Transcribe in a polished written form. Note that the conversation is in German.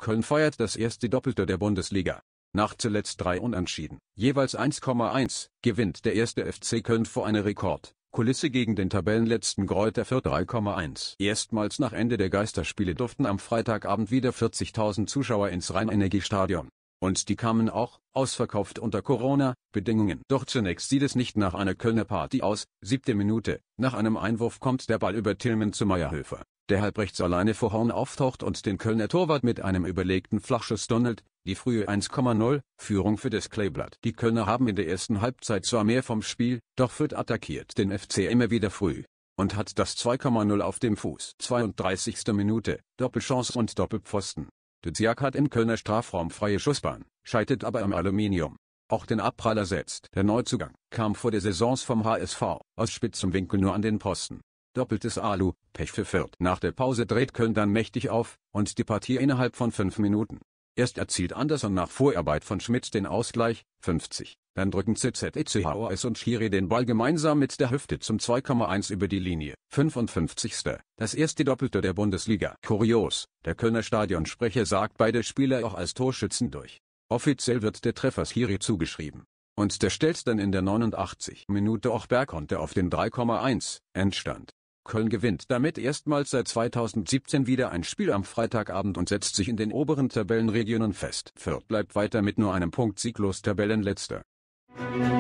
Köln feiert das erste Doppelte der Bundesliga. Nach zuletzt 3 Unentschieden, jeweils 1,1, gewinnt der erste FC Köln vor einer Rekordkulisse gegen den Tabellenletzten Greuther Fürth 3,1. Erstmals nach Ende der Geisterspiele durften am Freitagabend wieder 40.000 Zuschauer ins Rhein-Energiestadion. Und die kamen auch, ausverkauft unter Corona-Bedingungen. Doch zunächst sieht es nicht nach einer Kölner Party aus. 7. Minute, nach einem Einwurf kommt der Ball über Tillmann zu Mayerhöfer, der halb rechts alleine vor Horn auftaucht und den Kölner Torwart mit einem überlegten Flachschuss tunnelt. Die frühe 1,0 Führung für das Kleeblatt. Die Kölner haben in der ersten Halbzeit zwar mehr vom Spiel, doch Fürth attackiert den FC immer wieder früh und hat das 2,0 auf dem Fuß. 32. Minute, Doppelchance und Doppelpfosten. Duziak hat im Kölner Strafraum freie Schussbahn, scheitert aber am Aluminium. Auch den Abpraller setzt der Neuzugang, kam vor der Saison vom HSV, aus spitzem Winkel nur an den Posten. Doppeltes Alu, Pech für Fürth. Nach der Pause dreht Köln dann mächtig auf und die Partie innerhalb von 5 Minuten. Erst erzielt Andersson nach Vorarbeit von Schmidt den Ausgleich, 50. Dann drücken ZZECHOS und Schiri den Ball gemeinsam mit der Hüfte zum 2,1 über die Linie. 55. Das erste Doppelte der Bundesliga. Kurios, der Kölner Stadionsprecher sagt beide Spieler auch als Torschützen durch. Offiziell wird der Treffer Schiri zugeschrieben. Und der stellt dann in der 89. Minute auch Bergkonter auf den 3,1 Endstand. Köln gewinnt damit erstmals seit 2017 wieder ein Spiel am Freitagabend und setzt sich in den oberen Tabellenregionen fest. Fürth bleibt weiter mit nur einem Punkt sieglos Tabellenletzter.